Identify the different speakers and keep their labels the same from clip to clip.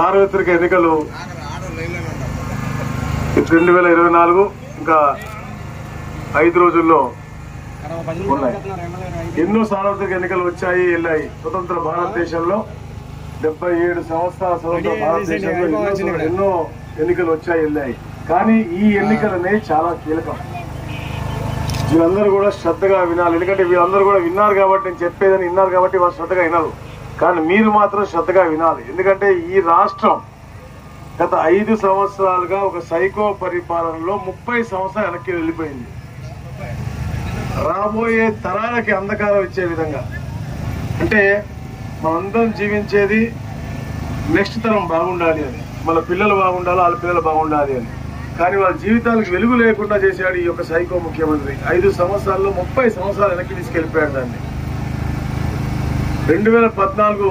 Speaker 1: సార్వత్రిక ఎన్నికలు 2024 ఇంకా 5 రోజుల్లో ఉన్నాయి. ఎన్నో సార్వత్రిక ఎన్నికలు వచ్చాయి, వెళ్ళాయి. స్వతంత్ర భారతదేశంలో 77 సంవత్సరాల స్వతంత్ర భారతదేశంలో ఎన్నో ఎన్నికలు వచ్చాయి, వెళ్ళాయి. కానీ ఈ ఎన్నికలనే చాలా కీలకం. వీళ్ళందరూ కూడా శ్రద్ధగా వినాలి. ఎందుకంటే వీళ్ళందరూ కూడా విన్నారు కాబట్టి, నేను చెప్పేదని విన్నారు కాబట్టి వాళ్ళు శ్రద్ధగా వినరు. కానీ మీరు మాత్రం శ్రద్ధగా వినాలి. ఎందుకంటే ఈ రాష్ట్రం గత 5 సంవత్సరాలుగా ఒక సైకో పరిపాలనలో 30 సంవత్సరాలు వెనక్కి వెళ్ళిపోయింది. రాబోయే తరాలకి అంధకారం ఇచ్చే విధంగా, అంటే మనందరం జీవించేది నెక్స్ట్ తరం బాగుండాలి అని, మన పిల్లలు బాగుండాలి, వాళ్ళ పిల్లలు బాగుండాలి అని. కానీ వాళ్ళ జీవితాలకు వెలుగు లేకుండా చేశాడు ఈ యొక్క సైకో ముఖ్యమంత్రి. 5 సంవత్సరాల్లో 30 సంవత్సరాలు వెనక్కి తీసుకెళ్లిపోయాడు దాన్ని. 2014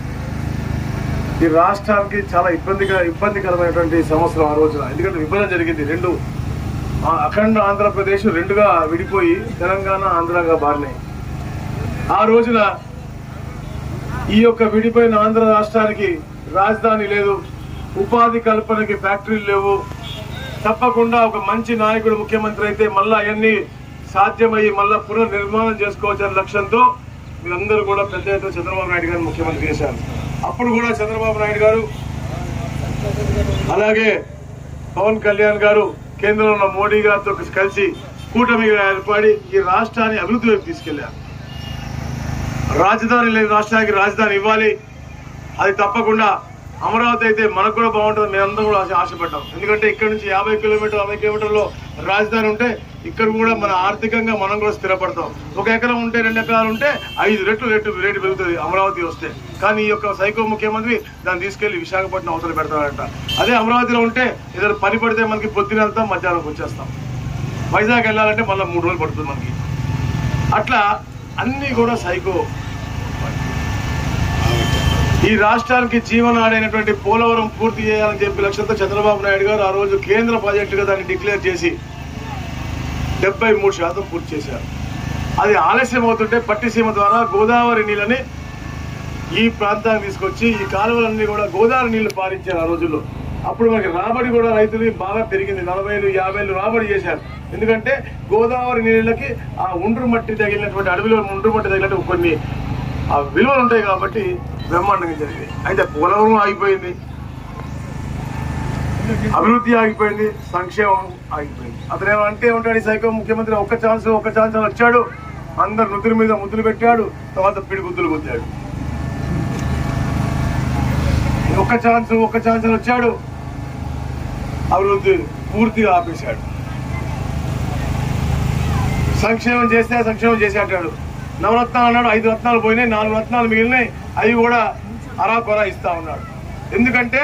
Speaker 1: ఈ రాష్ట్రానికి చాలా ఇబ్బందికరమైనటువంటి సంవత్సరం ఆ రోజున. ఎందుకంటే విభజన జరిగింది. అఖండ ఆంధ్రప్రదేశ్ 2గా విడిపోయి తెలంగాణ, ఆంధ్రగా మారినాయి. ఆ రోజున ఈ యొక్క విడిపోయిన ఆంధ్ర రాష్ట్రానికి రాజధాని లేదు, ఉపాధి కల్పనకి ఫ్యాక్టరీలు లేవు. తప్పకుండా ఒక మంచి నాయకుడు ముఖ్యమంత్రి అయితే మళ్ళా అవన్నీ సాధ్యమయ్యి మళ్ళా పునర్నిర్మాణం చేసుకోవచ్చనే లక్ష్యంతో మీరందరూ కూడా పెద్ద ఎత్తున చంద్రబాబు నాయుడు గారిని ముఖ్యమంత్రి చేశారు. అప్పుడు కూడా చంద్రబాబు నాయుడు గారు, అలాగే పవన్ కళ్యాణ్ గారు కేంద్రంలో ఉన్న మోడీ గారితో కలిసి కూటమిగా ఏర్పడి ఈ రాష్ట్రాన్ని అభివృద్ధిలోకి తీసుకెళ్లారు. రాజధాని లేని రాష్ట్రానికి రాజధాని ఇవ్వాలి. అది తప్పకుండా అమరావతి అయితే మనకు కూడా బాగుంటుంది. మేమందరం కూడా ఆశపడ్డాం. ఎందుకంటే ఇక్కడ నుంచి 50 కిలోమీటర్లు 60 కిలోమీటర్లో రాజధాని ఉంటే ఇక్కడ కూడా మన ఆర్థికంగా మనం కూడా స్థిరపడతాం. 1 ఎకరం ఉంటే 2 ఎకరాలు ఉంటే 5 రెట్లు రేటు పెరుగుతుంది అమరావతి వస్తే. కానీ ఈ యొక్క సైకో ముఖ్యమంత్రి దాన్ని తీసుకెళ్లి విశాఖపట్నం అవతల పెడతాడంట. అదే అమరావతిలో ఉంటే ఏదైనా పని పడితే మనకి పొద్దున వెళ్తాం, మధ్యాహ్నంకి వచ్చేస్తాం. వైజాగ్ వెళ్ళాలంటే మళ్ళీ 3 రోజులు పడుతుంది మనకి. అట్లా అన్ని కూడా సైకో. ఈ రాష్ట్రానికి జీవనాడైనటువంటి పోలవరం పూర్తి చేయాలని చెప్పి లక్ష్యంతో చంద్రబాబు నాయుడు గారు ఆ రోజు కేంద్ర ప్రాజెక్టుగా దాన్ని డిక్లేర్ చేసి 73% పూర్తి చేశారు. అది ఆలస్యం అవుతుంటే పట్టిసీమ ద్వారా గోదావరి నీళ్ళని ఈ ప్రాంతానికి తీసుకొచ్చి ఈ కాలువలన్నీ కూడా గోదావరి నీళ్లు పారించారు ఆ రోజుల్లో. అప్పుడు మనకి రాబడి కూడా రైతులకి బాగా పెరిగింది. 40,000, 50,000 రాబడి చేశారు. ఎందుకంటే గోదావరి నీళ్ళకి ఆ ఒండ్రు మట్టి తగిలినటువంటి అడవిలో ఒండ్రు మట్టి తగిలినట్టు కొన్ని ఆ విలువలు ఉంటాయి కాబట్టి బ్రహ్మాండంగా జరిగింది. అయితే పోలవరం ఆగిపోయింది, అభివృద్ధి ఆగిపోయింది, సంక్షేమం ఆగిపోయింది. అతను ఏమంటే ఉంటాడు ఈ సైకో ముఖ్యమంత్రి, ఒక్క ఛాన్స్ అని వచ్చాడు, అందరు నుదురు మీద ముద్దులు పెట్టాడు, తర్వాత పిడి గుద్దులు గుద్దాడు. ఒక్క ఛాన్స్ అని వచ్చాడు, అభివృద్ధి పూర్తిగా ఆపేశాడు. సంక్షేమం చేసే అంటాడు. నవరత్నాలు అన్నాడు, 5 రత్నాలు పోయినాయి, 4 రత్నాలు మిగిలినాయి. అవి కూడా అరాకొరా ఇస్తా ఉన్నాడు. ఎందుకంటే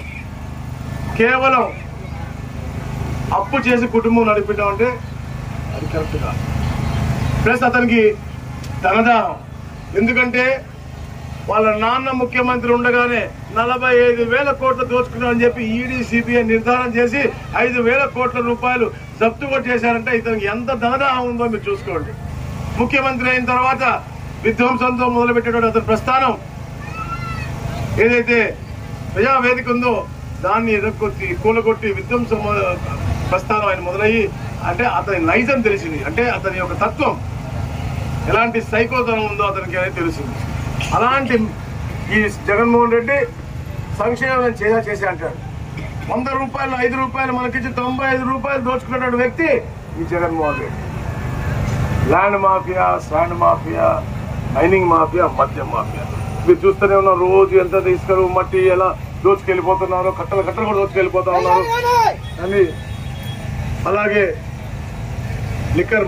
Speaker 1: కేవలం అప్పు చేసి కుటుంబం నడిపించడం అంటే అది కరెక్ట్ కాదు. ప్లస్ అతనికి ధనదాహం. ఎందుకంటే వాళ్ళ నాన్న ముఖ్యమంత్రి ఉండగానే 45,000 కోట్లు దోచుకున్నారని చెప్పి ఈడీ, సిబిఐ నిర్ధారణ చేసి 5,000 కోట్ల రూపాయలు జప్తు కూడా చేశారంటే ఇతనికి ఎంత ధనదాహం ఉందో మీరు చూసుకోండి. ముఖ్యమంత్రి అయిన తర్వాత విధ్వంసంతో మొదలుపెట్టేటువంటి అతని ప్రస్థానం ఏదైతే ప్రజావేదిక ఉందో దాన్ని ఎదుర్కొట్టి కూలగొట్టి విధ్వంసం ప్రస్థానం ఆయన మొదలయ్యి, అంటే అతని నైజం తెలిసింది. అంటే అతని యొక్క తత్వం ఎలాంటి సైకోతనం ఉందో అతనికి అనేది తెలిసింది. అలాంటి ఈ జగన్మోహన్ రెడ్డి సంక్షేమం చేసే అంటాడు. 100 రూపాయలు 5 రూపాయలు మనకిచ్చి 95 రూపాయలు దోచుకున్నటువంటి వ్యక్తి ఈ Jaganmohan Reddy. Land mafia, sand mafia, mining mafia, మద్యం మాఫియా. మీరు చూస్తూనే ఉన్నారు. రోజు ఎంత తీసుకెళ్ళు మట్టి ఎలా దోచుకెళ్ళిపోతున్నారు, కట్టలు కూడా దోచుకెళ్ళిపోతా ఉన్నారు. అని అలాగే లిక్కర్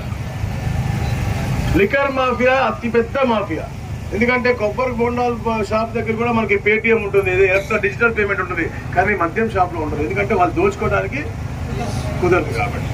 Speaker 1: మాఫియా అతి పెద్ద మాఫియా. ఎందుకంటే కొబ్బరి బొండాల షాప్ దగ్గర కూడా మనకి పేటిఎం ఉంటుంది, ఎక్స్ట్రా డిజిటల్ పేమెంట్ ఉంటుంది. కానీ మద్యం షాప్ లో ఉంటుంది. ఎందుకంటే వాళ్ళు దోచుకోవడానికి కుదరదు కాబట్టి.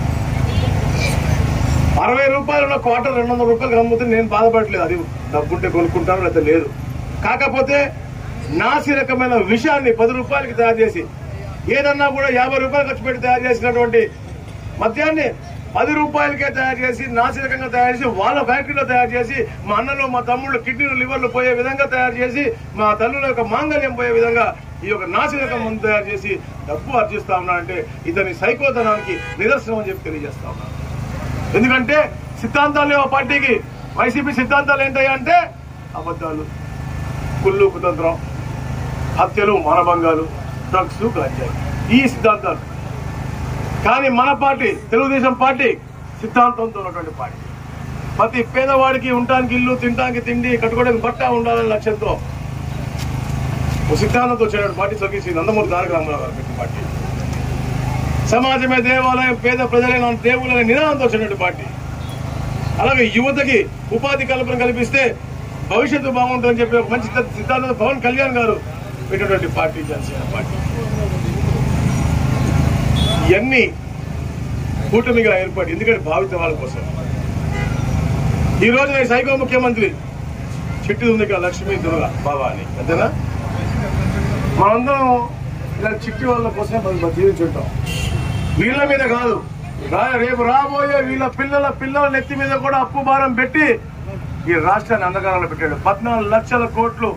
Speaker 1: 60 రూపాయలు ఉన్న క్వార్టర్ 200 రూపాయలు అమ్ముతుంది. నేను బాధపడలేదు, అది డబ్బుంటే కొనుక్కుంటాను, లేకపోతే లేదు. కాకపోతే నాసి రకమైన విషయాన్ని 10 రూపాయలకి తయారు చేసి, ఏదన్నా కూడా 50 రూపాయలు ఖర్చు పెట్టి తయారు చేసినటువంటి మద్యాన్ని 10 రూపాయలకే తయారు చేసి, నాసి రకంగా తయారు చేసి, వాళ్ళ ఫ్యాక్టరీలో తయారు చేసి, మా అన్నలు మా తమ్ముళ్ళు కిడ్నీలు లివర్లు పోయే విధంగా తయారు చేసి, మా తల్లుల యొక్క మాంగళ్యం పోయే విధంగా ఈ యొక్క నాసిరకం మందు తయారు చేసి డబ్బు ఆర్జిస్తా ఉన్నాడంటే ఇతని సైకోతనానికి నిదర్శనం అని చెప్పి తెలియజేస్తా ఉన్నాను. ఎందుకంటే సిద్ధాంతాలు లేవు ఆ పార్టీకి. వైసీపీ సిద్ధాంతాలు ఏంటంటే అబద్ధాలు, కుళ్ళు, కుతంత్రం, హత్యలు, మానభంగాలు, డ్రగ్స్, గంజాయి, ఈ సిద్ధాంతాలు. కానీ మన పార్టీ తెలుగుదేశం పార్టీ సిద్ధాంతంతో ఉన్నటువంటి పార్టీ. ప్రతి పేదవాడికి ఉండటానికి ఇల్లు, తినడానికి తిండి, కట్టుకోవడానికి బట్ట ఉండాలనే లక్ష్యంతో సిద్ధాంతంతో వచ్చేటువంటి పార్టీ స్వర్గీయ నందమూరి తారక రామారావు గారు పెట్టిన పార్టీ. సమాజమే దేవాలయం, పేద ప్రజలైన దేవులనే నినాదంతో వచ్చినటువంటి పార్టీ. అలాగే యువతకి ఉపాధి కల్పన కల్పిస్తే భవిష్యత్తు బాగుంటుందని చెప్పి ఒక మంచి సిద్ధాంతం పవన్ కళ్యాణ్ గారు పెట్టినటువంటి పార్టీ జనసేన పార్టీ. ఇవన్నీ కూటమిగా ఏర్పడి, ఎందుకంటే భావిత వాళ్ళ కోసం. ఈ రోజు నేను సైకో ముఖ్యమంత్రి చిట్టి ఉంది లక్ష్మీ దుర్గా బాబా అని, అంతేనా? మనందరం ఇలా చిట్టి వాళ్ళ కోసమే మనం జీవించుంటాం. వీళ్ళ మీద కాదు, రేపు రాబోయే వీళ్ళ పిల్లల నెత్తి మీద కూడా అప్పు భారం పెట్టి ఈ రాష్ట్రాన్ని అంధకారంలో పెట్టాడు. 14 లక్షల కోట్లు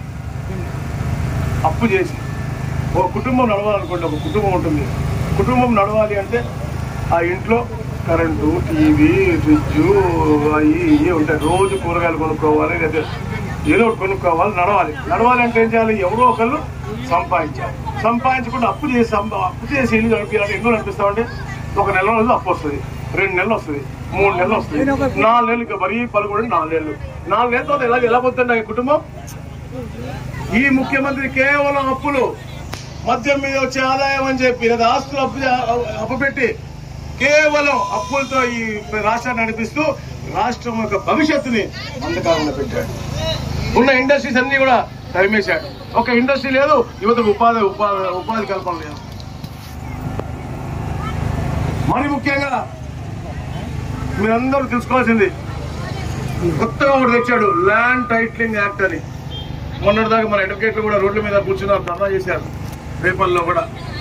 Speaker 1: అప్పు చేసి ఒక కుటుంబం నడవాలనుకుంటే, ఒక కుటుంబం ఉంటుంది. కుటుంబం నడవాలి అంటే ఆ ఇంట్లో కరెంటు, టీవీ, ఫ్రిడ్జ్ ఇవి ఉంటాయి. రోజు కూరగాయలు కొనుక్కోవాలి, లేదా ఏదో ఒకటి కొనుక్కోవాలి. నడవాలి అంటే ఏం చేయాలి? ఎవరో ఒకళ్ళు సంపాదించాలి. సంపాదించకుండా అప్పు చేసి ఇల్లు నడిపించాలి. ఎన్నో నడిపిస్తామంటే ఒక నెల రోజులు అప్పు వస్తుంది, 2 నెలలు వస్తుంది, 3 నెలలు వస్తుంది, 4 నెలలు. ఇంకా మరీ పలుకుడు 4 నెలలు. 4 నెలల తర్వాత ఎలా పోతుంది కుటుంబం? ఈ ముఖ్యమంత్రి కేవలం అప్పులు, మద్యం మీద వచ్చే ఆదాయం అని చెప్పి, లేదా ఆస్తులు అప్పు పెట్టి కేవలం అప్పులతో ఈ రాష్ట్రాన్ని నడిపిస్తూ రాష్ట్రం యొక్క భవిష్యత్తుని అంధకారంలో పెట్టాడు. ఉన్న ఇండస్ట్రీస్ అన్ని కూడా తరిమేశాడు. ఒక ఇండస్ట్రీ లేదు, యువతకు ఉపాధి కల్పన లేదు. మరి ముఖ్యంగా మీరందరూ తెలుసుకోవాల్సింది, కొత్తగా ఒకటి తెచ్చాడు, ల్యాండ్ టైటిలింగ్ యాక్ట్ అని. మొన్నటిదాకా మన అడ్వకేట్లు కూడా రోడ్ల మీద కూర్చున్నారు, ధర్నా చేశారు పేపర్లో కూడా.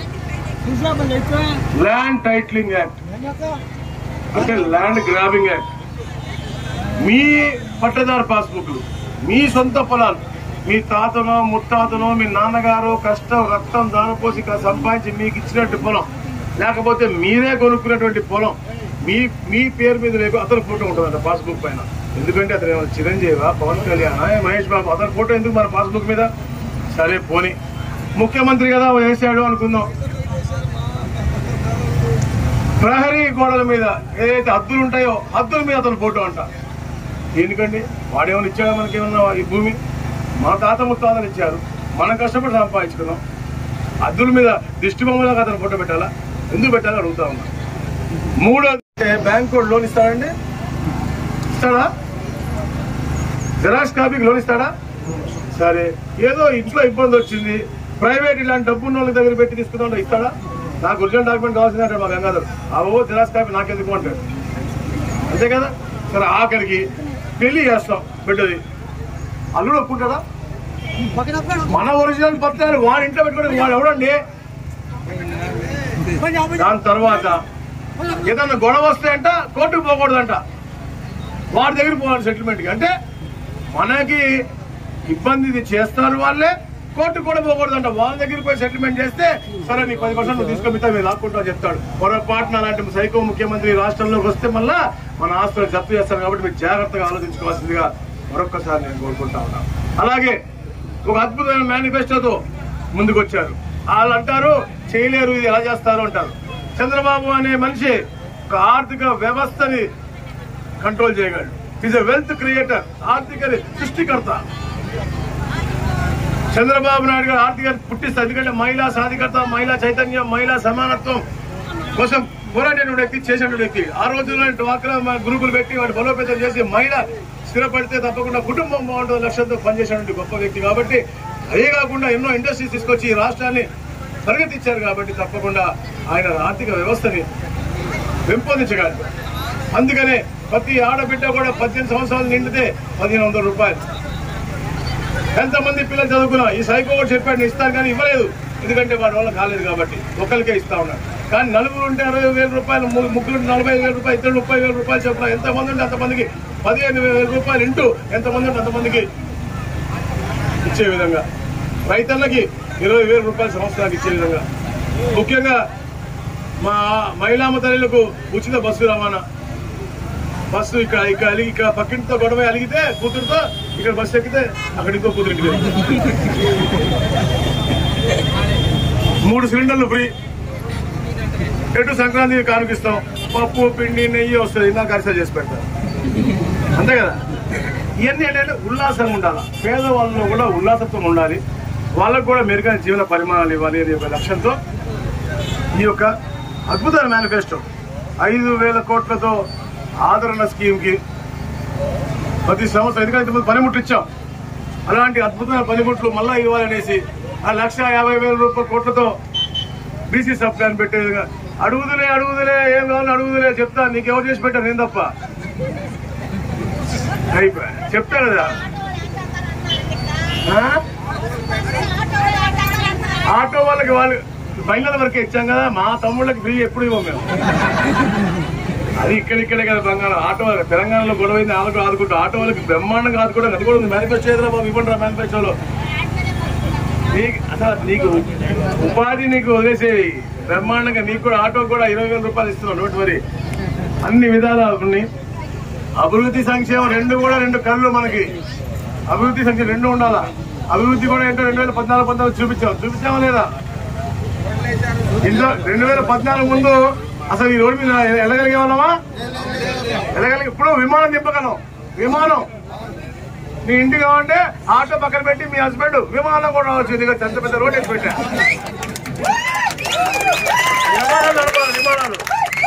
Speaker 1: ల్యాండ్ టైటిలింగ్ యాక్ట్ అంటే ల్యాండ్ గ్రాబింగ్ యాక్ట్. మీ పట్టదారు పాస్బుక్లు, మీ సొంత పొలాలు, మీ తాతనో ముత్తాతనో మీ నాన్నగారు కష్టం రక్తం దానపోసి సంపాదించి మీకు ఇచ్చినట్టు పొలం, లేకపోతే మీరే కొనుక్కున్నటువంటి పొలం మీ పేరు మీద లేకు అతని ఫోటో ఉంటుందంట పాస్బుక్ పైన. ఎందుకంటే అతను చిరంజీవి, పవన్ కళ్యాణ్, మహేష్ బాబు, అతని ఫోటో ఎందుకు మన పాస్బుక్ మీద? సరే పోనీ, ముఖ్యమంత్రి కదా వేసాడు అనుకుందాం. ప్రహరీ గోడల మీద ఏదైతే హద్దులు ఉంటాయో హద్దుల మీద అతని ఫోటో అంట. ఎందుకండి? వాడేమైనా ఇచ్చాడా మనకేమన్నా? ఈ భూమి మన తాత ముత్తాతలు ఇచ్చారు, మనం కష్టపడి సంపాదించుకున్నాం. హద్దుల మీద దిష్టి బొమ్మలాగా అతను ఫోటో పెట్టాలా? ఎందుకు పెట్టాలో అడుగుతా ఉన్నా. 3 బ్యాంకు లోన్ ఇస్తాడండి? ఇస్తాడా? జిరాక్స్ కాపీకి లోన్ ఇస్తాడా? సరే, ఏదో ఇంట్లో ఇబ్బంది వచ్చింది, ప్రైవేట్ ఇలాంటి డబ్బు ఉన్న వాళ్ళ దగ్గర పెట్టి తీసుకుంటా ఇస్తాడా? నాకు ఒరిజినల్ డాక్యుమెంట్ కావాల్సిందంటే మా గంగాధర్ అవో జిరాక్స్ కాపీ నాకెందుకు అంటాడు, అంతే కదా? సరే, ఆఖరికి పెళ్లి చేస్తాం బిడ్డది, అల్లుడు ఒప్పుకుంటాడా? మన ఒరిజినల్ పత్రాలు వాడి ఇంట్లో పెట్టుకోవడానికి వాడు ఎవడండి? దాని తర్వాత ఏదన్నా గొడవ వస్తాయంట, కోర్టుకు పోకూడదంట, వాడి దగ్గర పోవాలి సెటిల్మెంట్కి. అంటే మనకి ఇబ్బంది చేస్తారు వాళ్ళే, కోర్టు కూడా పోకూడదంట. వాళ్ళ దగ్గరికి పోయి సెటిల్మెంట్ చేస్తే సరే నీ 10% నువ్వు తీసుకొమితా మీరు లాక్కుంటావు చెప్తాడు. పొరపాటున అలాంటి సైకో ముఖ్యమంత్రి రాష్ట్రంలోకి వస్తే మళ్ళా మన ఆస్తులు జప్తు చేస్తారు. కాబట్టి మీరు జాగ్రత్తగా ఆలోచించుకోవాల్సిందిగా మరొక్కసారి నేను కోరుకుంటా ఉన్నాను. అలాగే ఒక అద్భుతమైన మేనిఫెస్టోతో ముందుకు వచ్చారు. వాళ్ళు అంటారు చేయలేరు, ఇది ఎలా చేస్తారు అంటారు. చంద్రబాబు అనే మనిషి ఒక ఆర్థిక వ్యవస్థని కంట్రోల్ చేయగలడు. ఈజ్ ఎ వెల్త్ క్రియేటర్, ఆర్థిక సృష్టికర్త. చంద్రబాబు నాయుడు గారు ఆర్థిక పుట్టిస్తారు. ఎందుకంటే మహిళా సాధికారత, మహిళా చైతన్యం, మహిళా సమానత్వం కోసం పోరాడిన వ్యక్తి, చేసిన వ్యక్తి. ఆ రోజుల్లో డ్వాక్రా గ్రూపులు పెట్టి వాటి బలోపేతం చేసి మహిళ స్థిరపడితే తప్పకుండా కుటుంబం బాగుంటుంది లక్ష్యంతో పనిచేసినటువంటి గొప్ప వ్యక్తి. కాబట్టి అదే కాకుండా ఎన్నో ఇండస్ట్రీస్ తీసుకొచ్చి ఈ రాష్ట్రాన్ని పరిగెత్తిచ్చారు. కాబట్టి తప్పకుండా ఆయన ఆర్థిక వ్యవస్థని పెంపొందించగలరు. అందుకనే ప్రతి ఆడబిడ్డ కూడా 18 సంవత్సరాలు నిండితే 1500 రూపాయలు. ఎంతమంది పిల్లలు చదువుకున్నా ఈ సైకో చెప్పాడు ఇస్తాను కానీ ఇవ్వలేదు, ఎందుకంటే వాడి వల్ల కాలేదు కాబట్టి ఒక్కరికే ఇస్తా ఉన్నాడు. కానీ నలుగురు ఉంటే 60,000 రూపాయలు, ముగ్గురు 40,000 రూపాయలు, ఇద్దరు 30,000 రూపాయలు చెప్పిన ఎంతమంది ఉంటే అంతమందికి 15,000 రూపాయలు ఇంటూ ఎంతమంది ఉంటే అంతమందికి ఇచ్చే విధంగా. రైతులకి 20,000 రూపాయలు సంవత్సరానికి ఇచ్చే విధంగా, ముఖ్యంగా మా మహిళామ తల్లులకు ఉచిత బస్సు రవాణా. బస్సు ఇక్కడ పక్కింటితో గొడవ అలిగితే కూతురుతో ఇక్కడ బస్సు ఎక్కితే అక్కడ ఇంకో కూతురికి 3 సిలిండర్లు ఫ్రీ. ఎటు సంక్రాంతికి కానుకిస్తాం, పప్పు పిండి నెయ్యి వస్తుంది, నాకు అరిసెలు చేసి పెడతారు, అంతే కదా. ఇవన్నీ ఏంటంటే ఉల్లాసంగా ఉండాలి, పేదవాళ్ళలో కూడా ఉల్లాసత్వం ఉండాలి, వాళ్ళకు కూడా మెరుగైన జీవన పరిమాణాలు ఇవ్వాలి అనే ఒక లక్ష్యంతో ఈ యొక్క అద్భుతమైన మేనిఫెస్టో 5,000 కోట్లతో ఆదరణ స్కీమ్కి ప్రతి సంవత్సరం, ఎందుకంటే ఇంతకుముందు పనిముట్లు ఇచ్చాం, అలాంటి అద్భుతమైన పనిముట్లు మళ్ళా ఇవ్వాలనేసి ఆ 1,50,000 కోట్లతో బీసీ సబ్ ప్లాన్ పెట్టే విధంగా అడుగుదులే ఏం కావాలని అడుగుదులే చెప్తా, నీకెవరు చేసి పెట్టారు నేను తప్ప చెప్తా కదా. ఆటో వాళ్ళకి వాళ్ళు మహిళల వరకే ఇచ్చాం కదా, మా తమ్ముళ్ళకి ఫ్రీ ఎప్పుడు ఇవ్వం మేము. అది ఇక్కడే కదా బంగారం. ఆటో తెలంగాణలో గొడవైంది, వాళ్ళకు ఆదుకుంటూ ఆటో వాళ్ళకి బ్రహ్మాండంగా ఆదుకోవడం అది కూడా ఉంది. మేనిఫెస్టో ఏదైనా బాబు ఇవ్వండి రా మేనిఫెస్టోలో. అసలు నీకు ఉపాధి నీకు వదిలేసేది బ్రహ్మాండంగా, నీకు కూడా ఆటో కూడా 20,000 రూపాయలు ఇస్తున్నావు. నోటి మరి అన్ని విధాలా ఉన్నాయి. అభివృద్ధి సంక్షేమం రెండు కళ్ళు మనకి. అభివృద్ధి సంక్షేమం 2 ఉండాలా. అభివృద్ధి కూడా ఏంటో 2014 చూపించామా లేదా? ఇంట్లో 2014 ముందు అసలు ఈ రోడ్డు మీద వెళ్ళగలిగే వాళ్ళమా? ఇప్పుడు విమానం దింపగలం. విమానం మీ ఇంటికి కావాలంటే ఆటో పక్కన పెట్టి మీ హస్బెండ్ విమానం కూడా రావచ్చు. ఇదిగా పెద్ద పెద్ద రోడ్ వేసి పెట్టా, విమానాలు నడపాలి. విమానాలు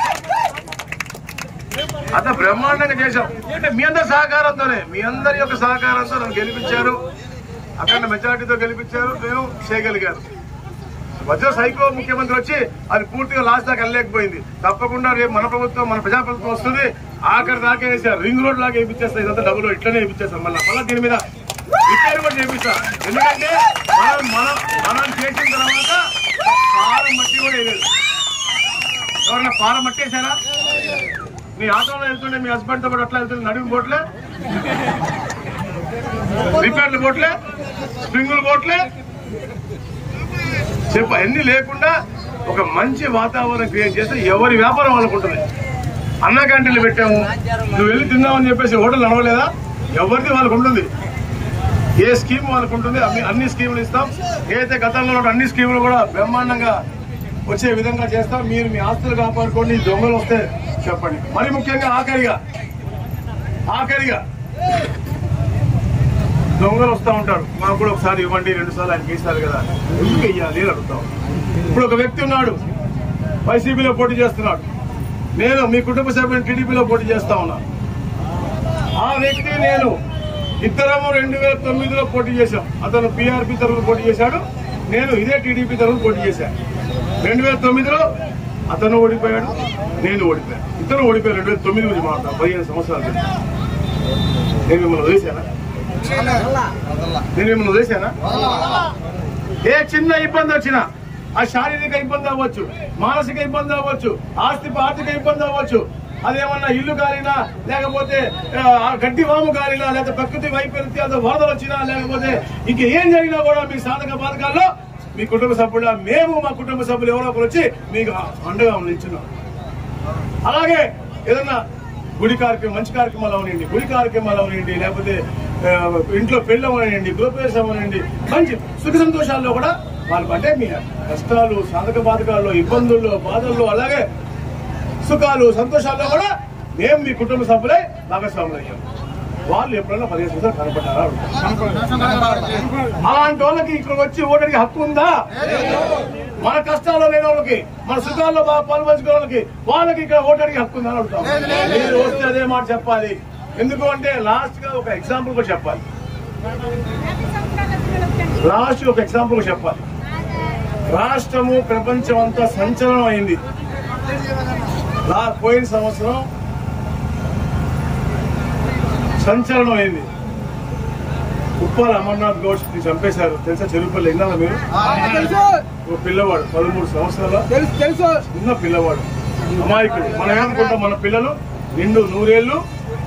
Speaker 1: అంత బ్రహ్మాండంగా చేశాం. అంటే మీ అందరి సహకారంతోనే, మీ అందరి యొక్క సహకారంతో నన్ను గెలిపించారు, అక్కడ మెజార్టీతో గెలిపించారు, మేము చేయగలిగారు. మధ్య సైకో ముఖ్యమంత్రి వచ్చి అది పూర్తిగా లాస్ట్ దాకా వెళ్ళలేకపోయింది. తప్పకుండా రేపు మన ప్రభుత్వం, మన ప్రజాప్రభుత్వం వస్తుంది, ఆఖరి దాకా వేసారు. రింగ్ రోడ్ లాగా వేయించేస్తారు, ఇదంతా డబ్బులు ఇట్లనే వేయించేస్తారు. మళ్ళీ దీని మీద రిపేర్ కూడా చేపిస్తారు. ఎందుకంటే మనం చేసిన తర్వాత పాల మట్టి కూడా వేయలేదు. ఎవరైనా పాల మట్టి వేసారా? మీ ఆటోలో వెళ్తుండే మీ హస్బెండ్ తో కూడా అట్లా వెళ్తుండే, నడుము పోట్లే, రిపేర్లు పోట్లే, స్ప్రింగులు పోట్లే, చెప్ప అన్ని లేకుండా ఒక మంచి వాతావరణం క్రియేట్ చేస్తే ఎవరి వ్యాపారం వాళ్ళకు ఉంటుంది. అన్న క్యాంటీన్లు పెట్టాము, నువ్వు వెళ్ళి తిన్నావని చెప్పేసి హోటల్ నడవలేదా? ఎవరిది వాళ్ళకు ఉంటుంది. ఏ స్కీమ్ వాళ్ళకు ఉంటుంది. అన్ని స్కీములు ఇస్తాం. ఏదైతే గతంలో అన్ని స్కీములు కూడా బ్రహ్మాండంగా వచ్చే విధంగా చేస్తాం. మీరు మీ ఆస్తులు కాపాడుకోండి, దొంగలు వస్తే చెప్పండి. మరి ముఖ్యంగా ఆఖరిగా దొంగలు వస్తూ ఉంటారు, మాకు కూడా ఒకసారి ఇవ్వండి, 2 సార్లు ఆయన వేస్తారు కదా, ఎందుకు వెయ్యాలి అని అడుగుతాం. ఇప్పుడు ఒక వ్యక్తి ఉన్నాడు, వైసీపీలో పోటీ చేస్తున్నాడు, నేను మీ కుటుంబ సభ్యుని టీడీపీలో పోటీ చేస్తా ఉన్నా. ఆ వ్యక్తి నేను ఇద్దరము 2009లో పోటీ చేశాం. అతను పీఆర్పీ తరఫున పోటీ చేశాడు, నేను ఇదే టీడీపీ తరఫున పోటీ చేశాను. 2009లో అతను ఓడిపోయాడు, నేను ఓడిపోయాను. ఇద్దరు ఓడిపోయారు. 2009 గురించి మాట్లాడతాం, 15 సంవత్సరాల క్రితం. నేను మిమ్మల్ని వదిలేశానా? ఏ చిన్న ఇబ్బంది వచ్చినా, ఆ శారీరక ఇబ్బంది అవ్వచ్చు, మానసిక ఇబ్బంది అవ్వచ్చు, ఆర్థిక ఇబ్బంది అవ్వచ్చు, అదేమన్నా ఇల్లు కాలినా, లేకపోతే గడ్డి వాము కాలినా, లేకపోతే ప్రకృతి వైపరీత్యాలు వరదలు వచ్చినా, లేకపోతే ఇంక ఏం జరిగినా కూడా మీ సాధక బాధకాల్లో మీ కుటుంబ సభ్యుల మా కుటుంబ సభ్యులు ఎవరో ఒకరు వచ్చి మీకు అండగా నిల్చున్నాం. అలాగే ఏదన్నా గుడి కార్యక్రమం, మంచి కార్యక్రమాలు అవనండి, గుడి కార్యక్రమాలు అవనండి, లేకపోతే ఇంట్లో పెళ్ళి అవనండి, గృహప్రవేశం అవనండి, మంచి సుఖ సంతోషాల్లో కూడా వాళ్ళు అంటే మీ కష్టాలు, సాధక బాధకాల్లో, ఇబ్బందుల్లో, బాధల్లో, అలాగే సుఖాలు, సంతోషాల్లో కూడా మేము మీ కుటుంబ సభ్యులై భాగస్వాములు అయ్యాం. వాళ్ళు ఎప్పుడైనా 15 సంవత్సరాలు కనపడ్డారా? అలాంటి వాళ్ళకి ఇక్కడ వచ్చి ఓటరికి హక్కు ఉందా? మన కష్టాల్లో లేని వాళ్ళకి, మన సుఖాల్లో పాల్పంచుకునే వాళ్ళకి ఇక్కడ ఓటరికి హక్కు ఉందని అడుగుతాం. మీరు వస్తే అదే మాట చెప్పాలి. ఎందుకు అంటే లాస్ట్ గా ఒక ఎగ్జాంపుల్ కూడా చెప్పాలి. రాష్ట్రము ప్రపంచం అంతా సంచలనం అయింది. పోయిన సంవత్సరం సంచలనం అయింది. ఉప్పాల అమర్నాథ్ గౌడ్ చంపేశారు, తెలుసా? చెరుపల్లి విన్నారా మీరు? ఒక పిల్లవాడు 13 సంవత్సరాల చిన్న పిల్లవాడు, అమాయకుడు. మనం ఏమనుకుంటాం, మన పిల్లలు నిండు 100 ఏళ్ళు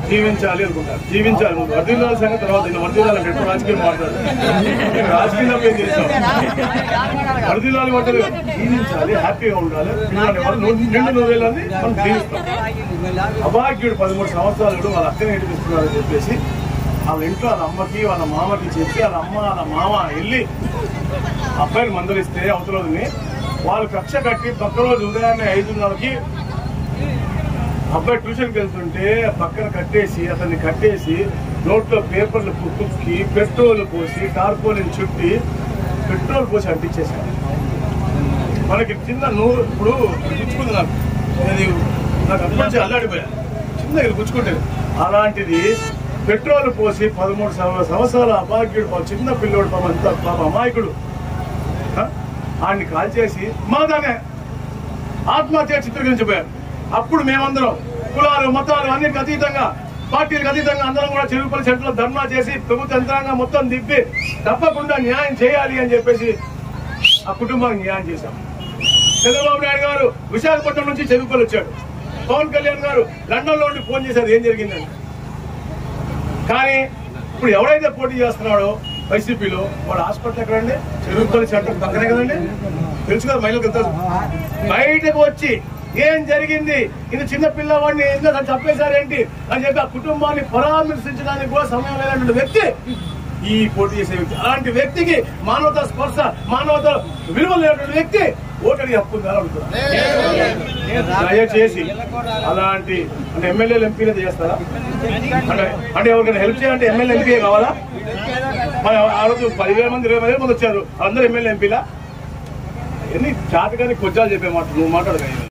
Speaker 1: జీవించాలి అనుకుంటారు. జీవించాలి వర్ధిల్లాల సంగతి తర్వాత వర్ధిల్లాలంటే ఎప్పుడు రాజకీయం మాట్లాడు రాజకీయంలో ఏం చేస్తాం వర్ధిల్లాలి అంటే జీవించాలి, హ్యాపీగా ఉండాలి, నిండు నూరేళ్ళని మనం జీవిస్తాం. అభాగ్యుడు 13 సంవత్సరాలు వాళ్ళ అక్కని ఏడిపిస్తున్నారని చెప్పేసి వాళ్ళ ఇంట్లో వాళ్ళ అమ్మకి వాళ్ళ మామకి చెప్పి వాళ్ళ అమ్మ వాళ్ళ మామ వెళ్ళి అబ్బాయిని మందలిస్తే అవతలని వాళ్ళు కక్ష కట్టి పక్క రోజు ఉదయాన్నే 5:30కి అబ్బాయి ట్యూషన్కి వెళ్తుంటే పక్కన కట్టేసి అతన్ని కట్టేసి నోట్లో పేపర్లు కుక్కి పెట్రోల్ పోసి టార్పోలిన్ చుట్టి పెట్రోల్ పోసి అంటించేశారు. మనకి చిన్న నూరు ఇప్పుడు గుచ్చుకుంది నాకు అప్పటి నుంచి అల్లాడిపోయాను చిన్న ఇది గుచ్చుకుంటే అలాంటిది పెట్రోల్ పోసి 13 సంవత్సరాల అభాగ్యుడు చిన్న పిల్లోడు పాప అమాయకుడు ఆయన్ని కాల్ చేసి మాదానే ఆత్మహత్య చిత్రీకరించిపోయారు. అప్పుడు మేమందరం కులాలు మతాలు అన్నిటికి అతీతంగా పార్టీలకు అతీతంగా అందరం కూడా చెరువుపల్లి సెంటర్లో ధర్నా చేసి ప్రభుత్వ యంత్రాంగం మొత్తం దిప్పి తప్పకుండా న్యాయం చేయాలి అని చెప్పేసి ఆ కుటుంబానికి న్యాయం చేశాం. చంద్రబాబు నాయుడు గారు విశాఖపట్నం నుంచి చెరువుపల్లి వచ్చాడు. పవన్ కళ్యాణ్ గారు లండన్ లో ఉండి ఫోన్ చేశారు ఏం జరిగిందని. కానీ ఇప్పుడు ఎవరైతే పోటీ చేస్తున్నాడో వైసీపీలో వాడు హాస్పిటల్ ఎక్కడండి చెరువుపల్లి సెంటర్ పక్కనే కదండి, తెలుసు కదా మహిళలకు ఎంత. బయటకు వచ్చి ఏం జరిగింది, ఇది చిన్న పిల్లవాడిని ఎందుకు చెప్పేశారేంటి అని చెప్పి ఆ కుటుంబాన్ని పరామర్శించడానికి కూడా సమయం లేనటువంటి వ్యక్తి ఈ పోటీ చేసే వ్యక్తి. అలాంటి వ్యక్తికి మానవతా స్పర్శ మానవతా విలువలు లేనటువంటి వ్యక్తి ఓటడి హక్కు ఉందని అడుగుతున్నారు. దయచేసి అలాంటి అంటే ఎమ్మెల్యేలు ఎంపీలు చేస్తారా అంటే ఎవరికైనా హెల్ప్ చేయాలంటే ఎమ్మెల్యే ఎంపీ కావాలా? ఆ రోజు 10,000 మంది 20,000 మంది వచ్చారు అందరూ ఎమ్మెల్యే ఎంపీలా? ఎన్ని జాతకానికి కొజ్జాలు చెప్పే మాట నువ్వు మాట్లాడగా